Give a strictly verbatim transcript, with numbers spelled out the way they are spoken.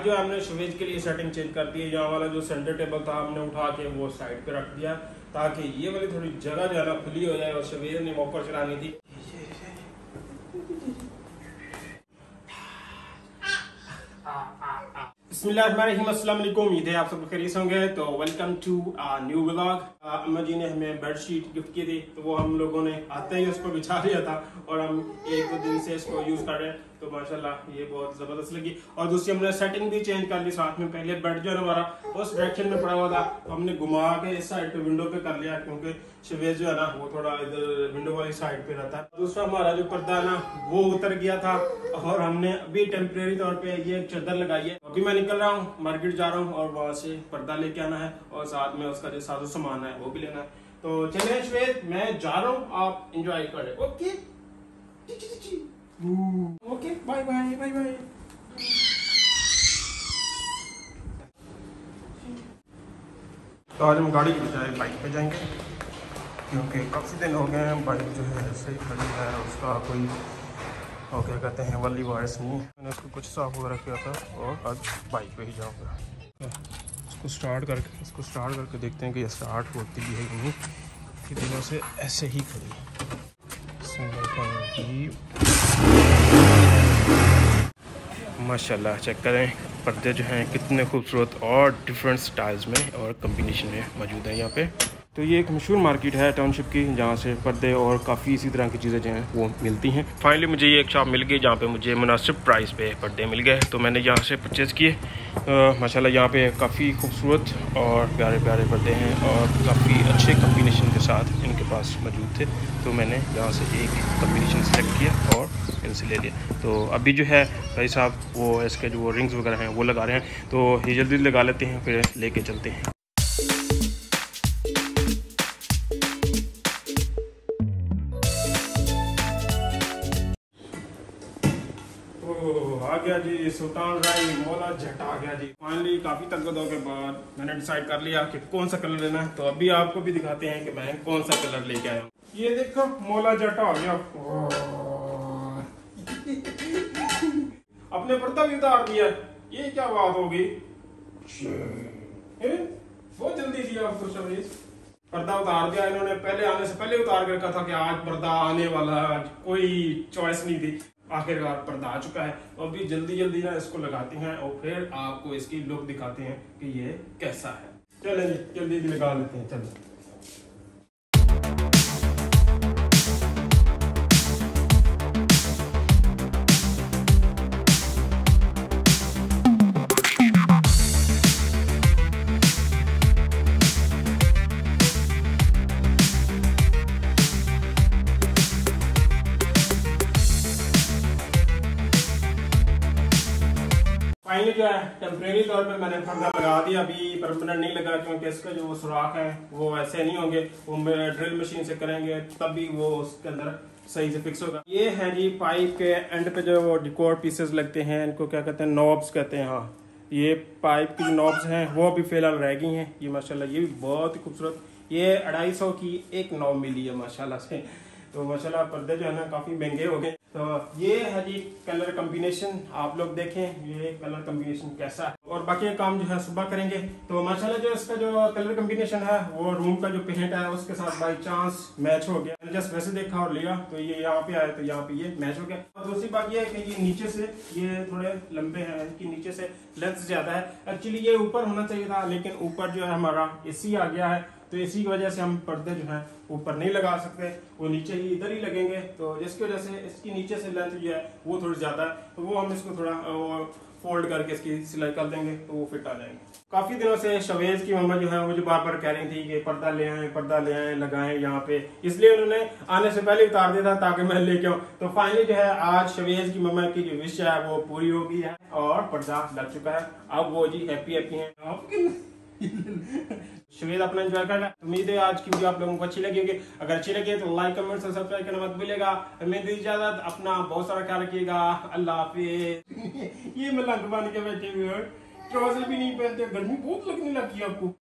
जो है हमने शवेज के लिए सेटिंग चेंज कर दी है। यहाँ वाला जो सेंटर टेबल था हमने उठा के वो साइड पे रख दिया ताकि ये वाली थोड़ी जगह जो है ना खुली हो जाए। और शवेज ने वॉकर चलानी थी। बिस्मिल्लाहिर्रहमानिर्रहीम, अस्सलाम वालेकुम। उम्मीद है आप सब खैरियत से होंगे। तो welcome to a new vlog. अम्मा जी ने हमें बेडशीट गिफ्ट की थी तो वो हम लोगों ने आते ही उसको बिछा लिया था और हम एक दो दिन से इसको यूज कर रहे हैं। तो माशाल्लाह ये बहुत जबरदस्त लगी। और दूसरी हमने सेटिंग भी चेंज कर ली साथ में। पहले बेड जो है हमारा उस डायरेक्शन में पड़ा हुआ था, हमने घुमा के इस साइड पे विंडो पे कर लिया क्योंकि शवेज जो है ना वो थोड़ा इधर विंडो वाली साइड पे रहता है। दूसरा हमारा जो पर्दा है ना वो उतर गया था और हमने अभी टेम्परेरी तौर पे ये चादर लगाई है। अभी मैं निकल रहा हूँ, मार्केट जा रहा हूँ और वहाँ से पर्दा लेके आना है और साथ में उसका जो साजो सामान है वो भी लेना है। तो चलिए श्वेत, मैं जा रहा हूँ, आप इंजॉय करें। Okay okay, bye bye bye bye. तो आज हम गाड़ी की बजाय बाइक पे जाएंगे क्योंकि काफ़ी दिन हो गए हैं बाइक जो है ऐसे ही खड़ी है, उसका कोई और क्या कहते हैं वाली वायरस नहीं। मैंने उसको कुछ साफ वगैरह किया था और आज बाइक पे ही जाऊंगा। इसको स्टार्ट करके इसको स्टार्ट करके देखते हैं कि ये स्टार्ट होती भी है कि नहीं। कि दिनों से ऐसे ही खड़ी माशाल्लाह। चेक करें पर्दे जो हैं कितने खूबसूरत और डिफरेंट स्टाइल्स में और कम्बिनेशन में मौजूद है यहाँ पे। तो ये एक मशहूर मार्केट है टाउनशिप की जहाँ से पर्दे और काफ़ी इसी तरह की चीज़ें जो हैं वो मिलती हैं। फाइनली मुझे ये एक शॉप मिल गई जहाँ पे मुझे मुनासिब प्राइस पे पर्दे मिल गए तो मैंने यहाँ से परचेज़ किए। माशाल्लाह यहाँ पे काफ़ी खूबसूरत और प्यारे प्यारे पर्दे हैं और काफ़ी अच्छे कम्बिनेशन के साथ इनके पास मौजूद थे। तो मैंने यहाँ से एक कम्बिनेशन सेलेक्ट किया और इनसे ले लिया। तो अभी जो है भाई साहब वो इसके जो रिंग्स वगैरह हैं वो लगा रहे हैं तो ये जल्दी लगा लेते हैं फिर लेके चलते हैं। आ गया जी सुल्तान राय मौला जट आ गया जी। फाइनली काफी तकदों के बाद मैंने डिसाइड कर लिया कि कौन सा कलर लेना है। तो अभी आपको भी दिखाते हैं कि मैं कौन सा कलर लेके आया हूँ। ये देखो मौला जट आ गया। अपने पर्दा भी उतार दिया, ये क्या बात होगी। बहुत जल्दी थी आपको शवेज। पर्दा उतार दिया इन्होंने, पहले आने से पहले उतार के रखा था कि आज पर्दा आने वाला है, आज कोई चॉइस नहीं थी। आखिरकार पर्दा आ चुका है तो अभी जल्दी जल्दी ना इसको लगाते हैं और फिर आपको इसकी लुक दिखाते हैं कि ये कैसा है। चलें जी जल्दी जल्दी लगा लेते हैं। चलो फाइनली जो है टेम्परेरी तौर पे मैंने पर्दा लगा दिया। अभी परमानेंट नहीं लगा क्योंकि इसके जो सुराख है वो ऐसे नहीं होंगे, वो ड्रिल मशीन से करेंगे तब भी वो उसके अंदर सही से फिक्स होगा। ये है जी पाइप के एंड पे जो वो डिकोर पीसेस लगते हैं, इनको क्या कहते हैं नॉब्स कहते हैं। हाँ ये पाइप की नॉब्स हैं वो अभी फिलहाल रह गई हैं। ये माशाल्लाह ये भी बहुत ही खूबसूरत, ये अढ़ाई सौ की एक नॉब मिली है माशाल्लाह से। तो माशाल्लाह पर्दे जो है ना काफी महंगे हो गए। तो ये है जी कलर कॉम्बिनेशन, आप लोग देखें ये कलर कॉम्बिनेशन कैसा है और बाकी काम जो है सुबह करेंगे। तो माशाल्लाह जो इसका जो कलर कॉम्बिनेशन है वो रूम का जो पेंट है उसके साथ बाई चांस मैच हो गया। जस्ट वैसे देखा और लिया तो ये यहाँ पे आया तो यहाँ पे ये मैच हो गया। और दूसरी बात ये है कि ये नीचे से ये थोड़े लंबे हैं, इनकी नीचे से लेंथ ज्यादा है। एक्चुअली ये ऊपर होना चाहिए था लेकिन ऊपर जो है हमारा एसी आ गया है तो इसी की वजह से हम पर्दे जो है ऊपर नहीं लगा सकते, वो नीचे ही इधर ही लगेंगे। तो जिसकी वजह से इसकी नीचे से लेंथ जो है वो थोड़ी ज्यादा है तो वो हम इसको थोड़ा फोल्ड करके इसकी सिलाई कर देंगे तो वो फिट आ जाएंगे। काफी दिनों से शवेज की मम्मा जो है वो जो बार बार कह रही थी कि पर्दा ले आए पर्दा ले आए लगाएं यहाँ पे, इसलिए उन्होंने आने से पहले उतार दिया था ताकि मैं लेके आऊँ। तो फाइनली जो है आज शवेज की मम्मा की जो विश है वो पूरी हो गई है और पर्दा लग चुका है। अब वो जी हैप्पी हैप्पी है। शवेद अपना एंजॉय कर रहा है। उम्मीद है आज की वीडियो आप लोगों को अच्छी लगी होगी। अगर अच्छी लगी तो लाइक कमेंट और सब्सक्राइब करना मत भूलिएगा। हमें दी इजाजत, अपना बहुत सारा ख्याल रखिएगा। अल्लाह हाफिज। ये मैं लंग बन के बैठे हुए ट्राउजर भी नहीं पहनते, गर्मी बहुत लगने लगी आपको।